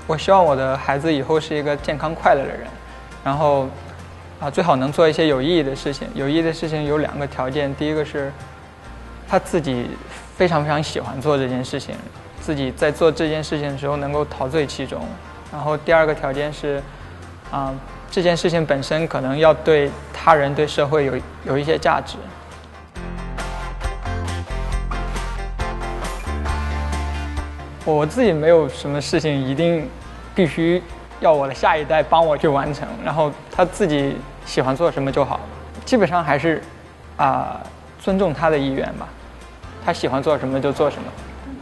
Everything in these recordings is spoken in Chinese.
我希望我的孩子以后是一个健康快乐的人，然后最好能做一些有意义的事情。有意义的事情有2个条件，第一个是他自己非常非常喜欢做这件事情，自己在做这件事情的时候能够陶醉其中。然后第2个条件是这件事情本身可能要对他人对社会有一些价值。我自己没有什么事情一定必须要我的下一代帮我去完成，然后他自己喜欢做什么就好，基本上还是尊重他的意愿吧，他喜欢做什么就做什么。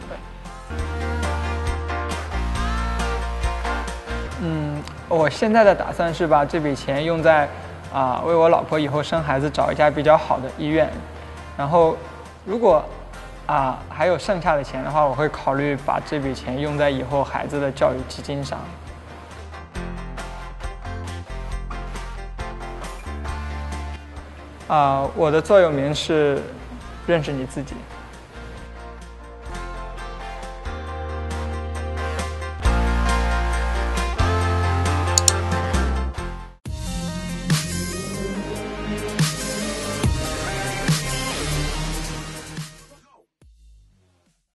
我现在的打算是把这笔钱用在为我老婆以后生孩子找一家比较好的医院，然后如果还有剩下的钱的话，我会考虑把这笔钱用在以后孩子的教育基金上。我的座右铭是认识你自己。